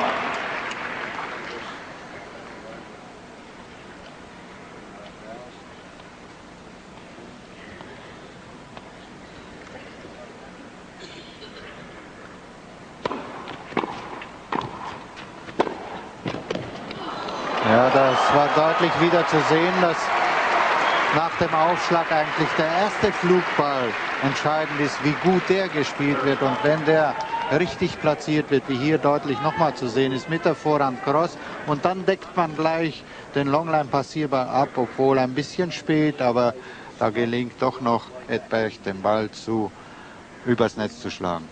Ja, das war deutlich wieder zu sehen, dass nach dem Aufschlag eigentlich der erste Flugball entscheidend ist, wie gut der gespielt wird. Und wenn der richtig platziert wird, wie hier deutlich nochmal zu sehen ist, mit der Vorhand Cross, und dann deckt man gleich den Longline-Passierball ab, obwohl ein bisschen spät, aber da gelingt doch noch Edberg, den Ball übers Netz zu schlagen.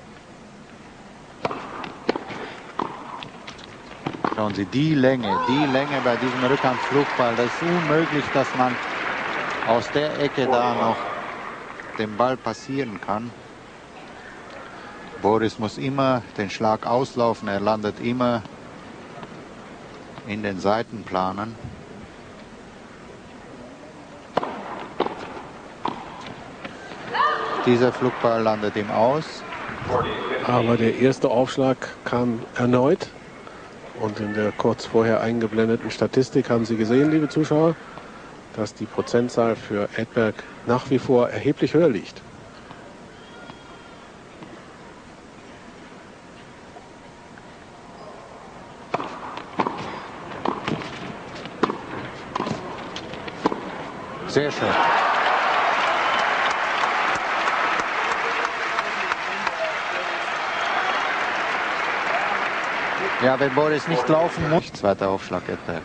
Schauen Sie, die Länge bei diesem Rückhandflugball, das ist unmöglich, dass man aus der Ecke da noch den Ball passieren kann. Boris muss immer den Schlag auslaufen, er landet immer in den Seitenplanen. Dieser Flugball landet ihm aus. Aber der erste Aufschlag kam erneut. Und in der kurz vorher eingeblendeten Statistik haben Sie gesehen, liebe Zuschauer, dass die Prozentzahl für Edberg nach wie vor erheblich höher liegt. Sehr schön. Ja, wenn Boris nicht laufen muss. Zweiter Aufschlag, Edberg.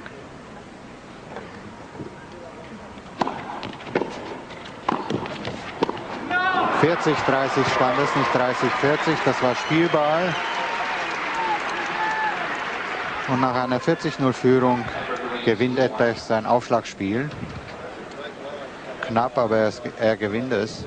No! 40-30 stand es, nicht 30-40. Das war Spielball. Und nach einer 40-0 gewinnt Edberg sein Aufschlagspiel. Knapp, aber er gewinnt es.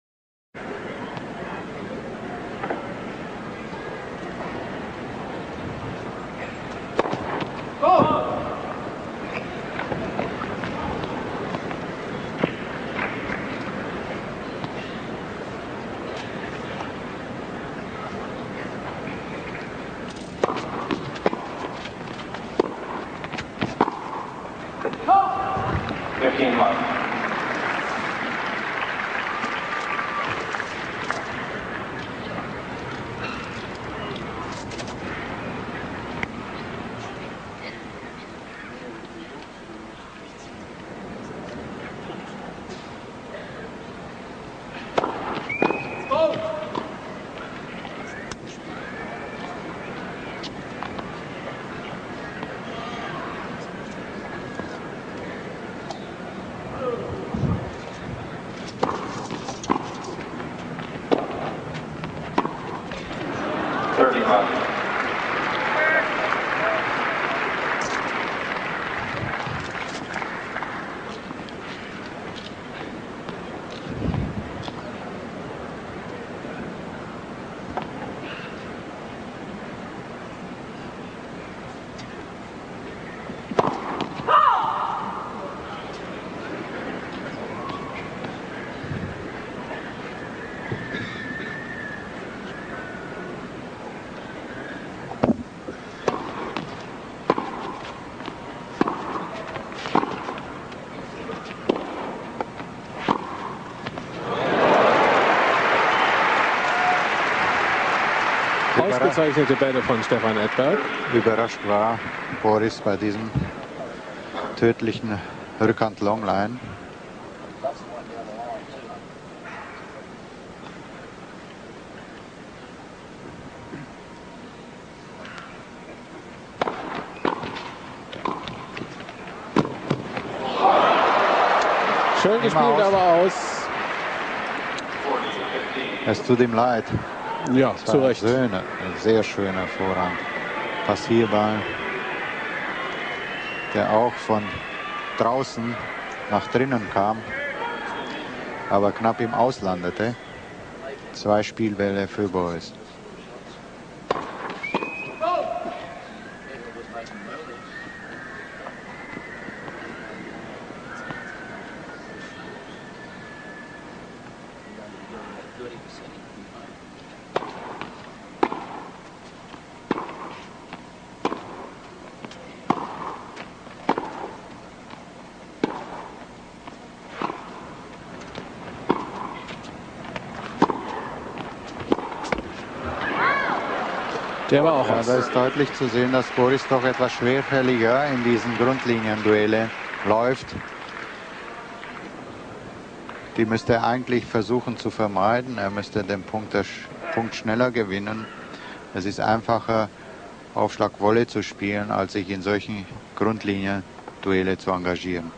Ausgezeichnete Bälle von Stefan Edberg. Überrascht war Boris bei diesem tödlichen Rückhand Longline. Schön gespielt, aber aus. Es tut ihm leid. Ja, zu Recht. Ein sehr schöner Vorhand. Passierball, der auch von draußen nach drinnen kam, aber knapp im Aus landete. 2 Spielbälle für Boris. Der war auch Ja, aus. da ist deutlich zu sehen, dass Boris doch etwas schwerfälliger in diesen Grundlinienduelle läuft. Die müsste er eigentlich versuchen zu vermeiden. Er müsste den Punkt schneller gewinnen. Es ist einfacher, Aufschlag-Volley zu spielen, als sich in solchen Grundlinienduelle zu engagieren.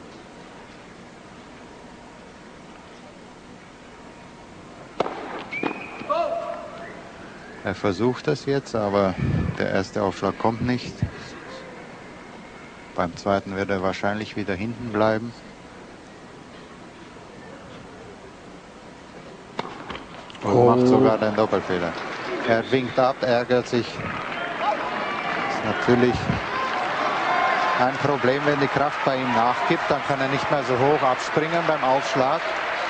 Er versucht das jetzt, aber der erste Aufschlag kommt nicht. Beim zweiten wird er wahrscheinlich wieder hinten bleiben. Und macht sogar den Doppelfehler. Er winkt ab, ärgert sich. Ist natürlich ein Problem, wenn die Kraft bei ihm nachgibt. Dann kann er nicht mehr so hoch abspringen beim Aufschlag.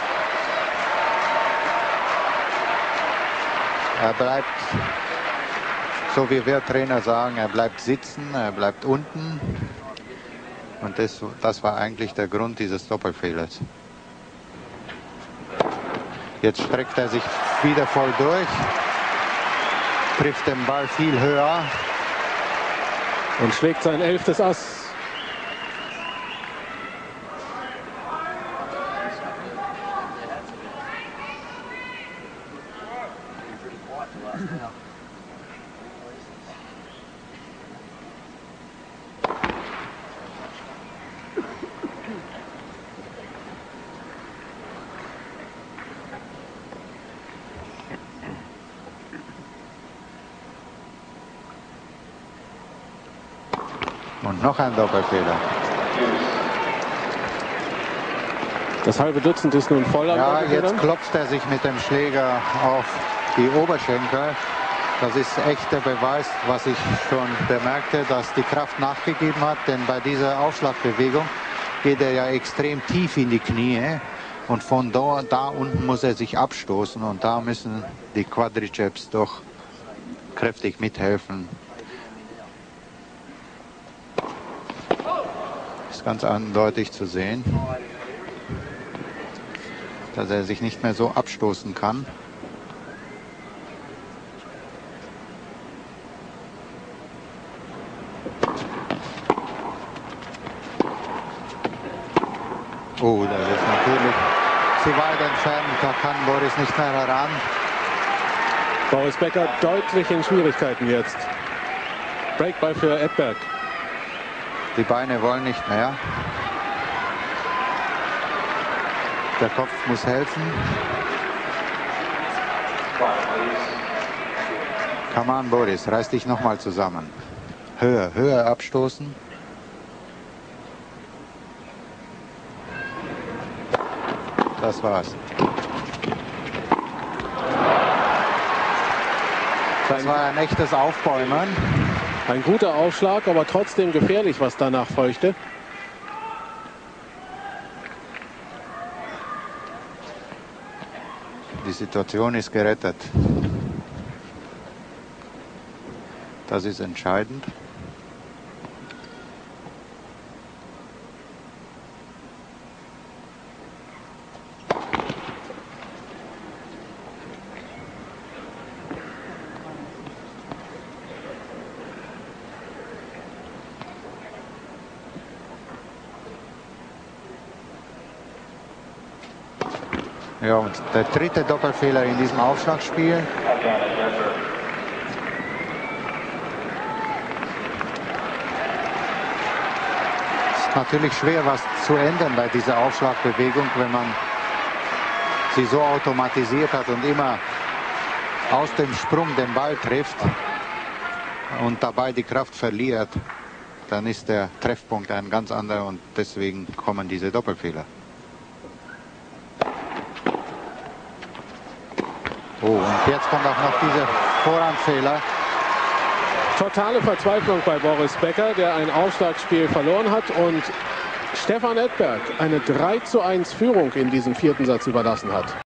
Er bleibt, so wie wir Trainer sagen, er bleibt sitzen, er bleibt unten. Und das war eigentlich der Grund dieses Doppelfehlers. Jetzt streckt er sich wieder voll durch, trifft den Ball viel höher. Und schlägt sein 11. Ass. Und noch ein Doppelfehler. Das halbe Dutzend ist nun voll. Ja, jetzt klopft er sich mit dem Schläger auf die Oberschenkel. Das ist echt der Beweis, was ich schon bemerkte, dass die Kraft nachgegeben hat. Denn bei dieser Aufschlagbewegung geht er ja extrem tief in die Knie. Und von da unten muss er sich abstoßen. Und da müssen die Quadriceps doch kräftig mithelfen. Ist ganz eindeutig zu sehen, dass er sich nicht mehr so abstoßen kann. Oh, das ist natürlich zu weit entfernt, da kann Boris nicht mehr heran. Boris Becker deutlich in Schwierigkeiten jetzt. Breakball für Edberg. Die Beine wollen nicht mehr. Der Kopf muss helfen. Come on, Boris, reiß dich nochmal zusammen. Höher, höher abstoßen. Das war's. Das war ein echtes Aufbäumen. Ein guter Aufschlag, aber trotzdem gefährlich, was danach folgte. Die Situation ist gerettet. Das ist entscheidend. Ja, und der dritte Doppelfehler in diesem Aufschlagspiel. Es ist natürlich schwer, was zu ändern bei dieser Aufschlagbewegung, wenn man sie so automatisiert hat und immer aus dem Sprung den Ball trifft und dabei die Kraft verliert. Dann ist der Treffpunkt ein ganz anderer und deswegen kommen diese Doppelfehler. Oh, und jetzt kommt auch noch dieser Vorhandfehler. Totale Verzweiflung bei Boris Becker, der ein Aufschlagspiel verloren hat und Stefan Edberg eine 3:1 Führung in diesem vierten Satz überlassen hat.